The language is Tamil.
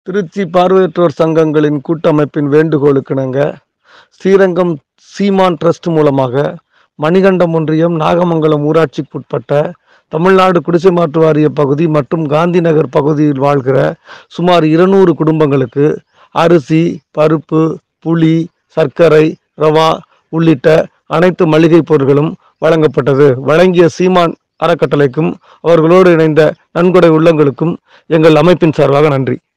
திருச்சி பார்வையற்றோர் சங்கங்களின் கூட்டமைப்பின் வேண்டுகோளுக்கிணங்க ஸ்ரீரங்கம் சீமான் ட்ரஸ்ட் மூலமாக மணிகண்டம் ஒன்றியம் நாகமங்கலம் ஊராட்சிக்குட்பட்ட தமிழ்நாடு குடிசை மாற்று வாரிய பகுதி மற்றும் காந்தி நகர் பகுதியில் வாழ்கிற சுமார் 200 குடும்பங்களுக்கு அரிசி, பருப்பு, புளி, சர்க்கரை, ரவா உள்ளிட்ட அனைத்து மளிகை பொருட்களும் வழங்கப்பட்டது. வழங்கிய சீமான் அறக்கட்டளைக்கும் அவர்களோடு இணைந்த நன்கொடை உள்ளங்களுக்கும் எங்கள் அமைப்பின் சார்பாக நன்றி.